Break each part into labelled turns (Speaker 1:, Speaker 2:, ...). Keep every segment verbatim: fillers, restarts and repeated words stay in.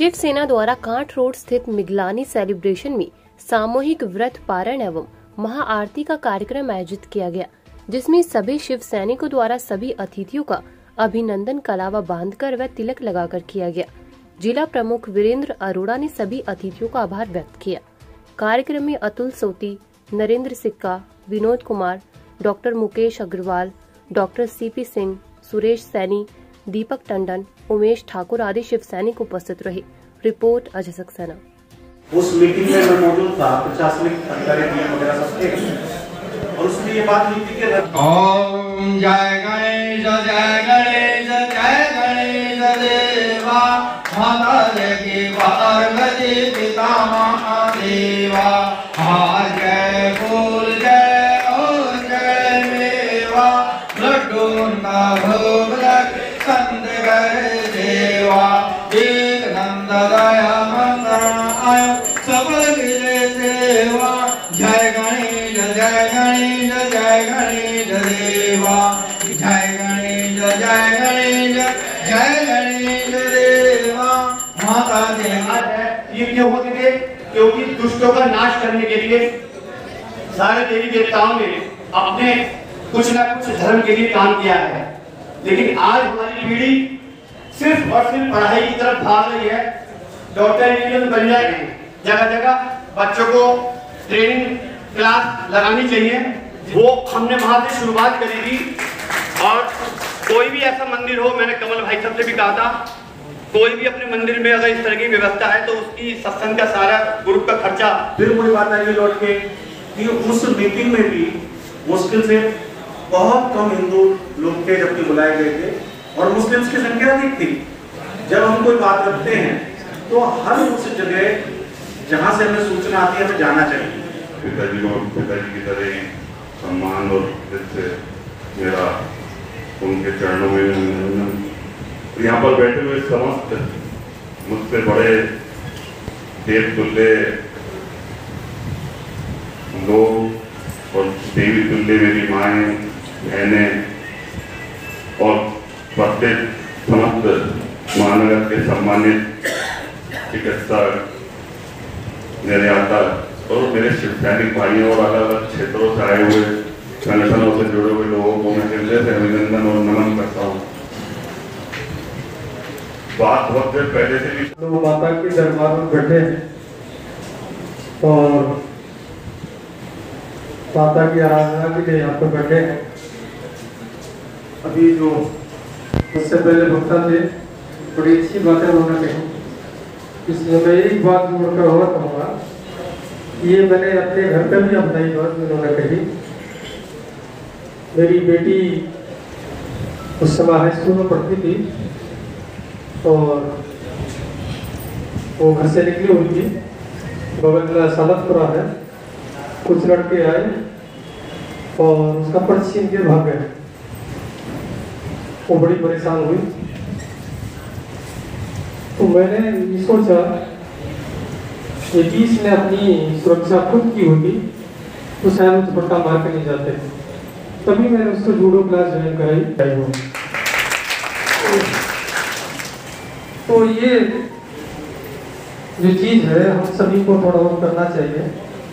Speaker 1: शिवसेना द्वारा कांठ रोड स्थित मिगलानी सेलिब्रेशन में सामूहिक व्रत पारण एवं महाआरती का कार्यक्रम आयोजित किया गया, जिसमें सभी शिव सैनिकों द्वारा सभी अतिथियों का अभिनंदन कलावा बांधकर व तिलक लगाकर किया गया। जिला प्रमुख वीरेंद्र अरोड़ा ने सभी अतिथियों का आभार व्यक्त किया। कार्यक्रम में Atul Soti, Narendra Sikka, Vinod Kumar, doctor Mukesh Agarwal, doctor CP Singh, Suresh Saini, Deepak Tandon, Umesh Thakur आदि शिव सैनिक उपस्थित रहे। रिपोर्ट अजय सक्सेना।
Speaker 2: उस मीटिंग में मैं मौजूद था, प्रशासनिक अधिकारी वगैरह सब थे और उसमें ये बात हुई थी कि
Speaker 3: ओम जय गणेश जय गणेश जय गणेश देवा माता की पार्वती पिता महादेवा जय बोल जय और जय मेवा लड्डू का भोग लग संत देवा एक नंद दया मंगलाय सबल विजय सेवा जय गणेश जय गणेश जय गणेश देवा जय गणेश जय गणेश जय गणेश देवा माता देवा।
Speaker 2: ये क्यों होते थे? क्योंकि दुष्टों का नाश करने के लिए सारे देवी देवताओं ने अपने कुछ न कुछ धर्म के लिए काम किया है, लेकिन आज हमारी पीढ़ी सिर्फ और सिर्फ पढ़ाई की तरफ भाग रही है। डॉक्टर इंजीनियर बन जाए, जगह जगह बच्चों को ट्रेनिंग क्लास लगानी चाहिए। वो हमने वहां से शुरुआत करी थी और कोई भी ऐसा मंदिर हो, मैंने कमल भाई साहब से भी कहा था, कोई भी अपने मंदिर में अगर इस तरह की व्यवस्था है तो उसकी सत्संग का सारा ग्रुप का खर्चा। फिर कोई बात आई लौट के कि उस मीटिंग में भी मुश्किल से बहुत कम हिंदू लोग थे जबकि बुलाए गए थे और मुस्लिम्स की संख्या अधिक थी। जब हम कोई बात रखते हैं तो हर उस जगह जहां से हमें सूचना आती है हमें जाना चाहिए।
Speaker 4: पिताजी को पिताजी की तरह सम्मान और दिल से मेरा उनके चरणों में वंदन। यहाँ पर बैठे हुए समस्त मुझसे बड़े देव तुल्य लोग और देवी तुल्य मेरी माएँ बहनें और प्रत्येक समस्त महानगर के सम्मानित चिकित्सक निर्याता और मेरे शिव सैनिक भाइयों और अलग अलग क्षेत्रों से आए हुए संगठनों से जुड़े हुए लोगों को मैं हृदय से अभिनंदन और नमन करता हूँ। बात बहुत देर पहले से भी
Speaker 5: लोग माता के दरबार में बैठे और माता की आराधना के लिए यहाँ पर बैठे हैं। अभी जो उससे पहले भक्ता थे, बड़ी अच्छी बातें उन्होंने कही। इसलिए मैं एक बात जोड़कर और कहूँगा, ये मैंने अपने घर पर भी अपनाई बात उन्होंने कही। मेरी बेटी उस समय हाई स्कूल में पढ़ती थी और वो घर से निकली हुई थी, बगल में सालतपुरा है। कुछ लड़के आए और उसका पर्स छीन के भाग गए। वो बड़ी परेशान हुई तो मैंने ये सोचा कि बीस ने अपनी सुरक्षा खुद की होती तो शायद उस पट्टा मार के नहीं जाते। तभी मैंने उसको जूडो क्लास ज्वाइन कराई हो। तो ये जो चीज है हम सभी को थोड़ा बहुत करना चाहिए।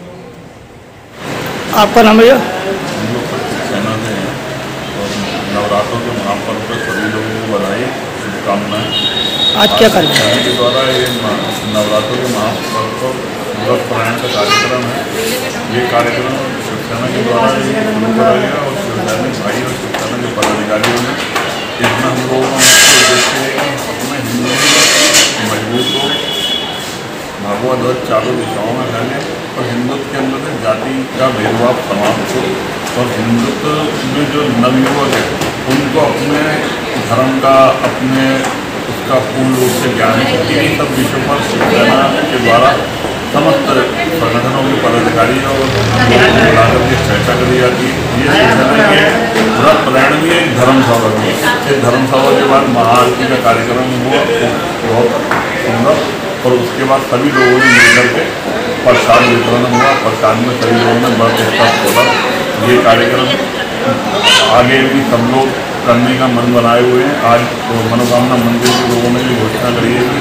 Speaker 6: आपका नाम भैया?
Speaker 4: सेना में और नवरात्रों के महापर्व पर सभी लोगों को बधाई, शुभकामनाएं।
Speaker 6: आज क्या कार्यक्रम
Speaker 4: के द्वारा ये नवरात्रों के महापर्व को व्रत पारण का कार्यक्रम है। ये कार्यक्रम शिवसेना के द्वारा शुरू करा गया और शिवसेना भाई और शिवसेना के पदाधिकारियों ने इसमें हम लोगों को देखते हैं कि अपने हिंदू मजबूत हो, भगवा ध्वज चारों दिशाओं में फैले और हिंदुत्व के अंदर से जाति का भेदभाव समाप्त हो और हिंदुत्व में जो नवयुवक है उनको अपने धर्म का, अपने उसका पूर्ण रूप से ज्ञान हो। इन सब विषयों पर शिवसेना के द्वारा समस्त संगठनों के पदाधिकारी और लोगों को बुलाकर के चर्चा करी जाती है। ये शिवसेना के व्रत पारण में एक धर्म सभा थी। इस धर्म सभा के बाद महाआरती का कार्यक्रम हुआ बहुत सुंदर और उसके बाद सभी लोगों ने मिलकर के प्रसाद वितरण हुआ। प्रसाद में सभी लोगों ने बड़ा हिस्सा खोला। ये कार्यक्रम आगे भी सब लोग करने का मन बनाए हुए हैं। आज तो मनोकामना मंदिर के लोगों ने भी घोषणा करी है कि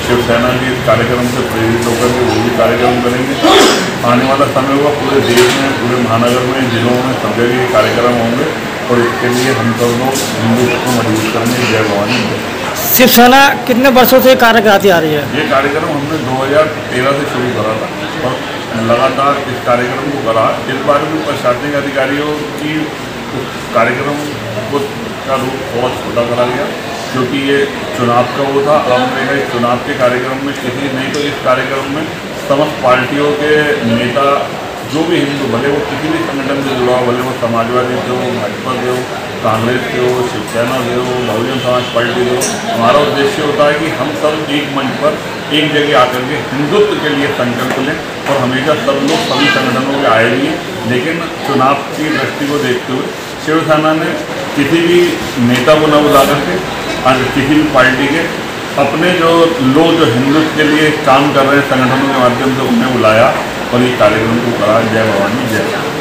Speaker 4: शिवसेना के इस कार्यक्रम से प्रेरित होकर के वो भी कार्यक्रम करेंगे। आने वाला समय हुआ पूरे देश में, पूरे महानगर में, जिलों में सब जगह ये कार्यक्रम होंगे और इसके लिए हम सब लोग हिंदुत्व को मजबूत करेंगे। जय भवानी।
Speaker 6: शिवसेना कितने वर्षों से कार्य कराती आ रही है?
Speaker 4: ये कार्यक्रम हमने दो हज़ार तेरह से शुरू करा था और लगातार इस कार्यक्रम को करा। इस बार भी प्रशासनिक अधिकारियों की कार्यक्रम को का रूप बहुत छोटा करा गया क्योंकि ये चुनाव का वो था। अब हमने इस चुनाव के कार्यक्रम में किसी नहीं तो इस कार्यक्रम में समस्त पार्टियों के नेता जो भी हिंदू, भले वो किसी भी संगठन से जुड़ा हो, भले वो समाजवादी से हो, भाजपा से हो, कांग्रेस से हो, शिवसेना से हो, बहुजन समाज पार्टी से हो, हमारा उद्देश्य होता है कि हम सब एक मंच पर एक जगह आकर के हिंदुत्व के लिए संकल्प लें और हमेशा सब लोग सभी संगठनों के आए भी हैं। लेकिन चुनाव की दृष्टि को देखते हुए शिवसेना ने किसी भी नेता को न बुला करके किसी भी पार्टी के अपने जो लोग जो हिंदुत्व के लिए काम कर रहे हैं संगठनों के माध्यम से उन्हें बुलाया और ये कार्यक्रम को करा। जय भवानी, जय।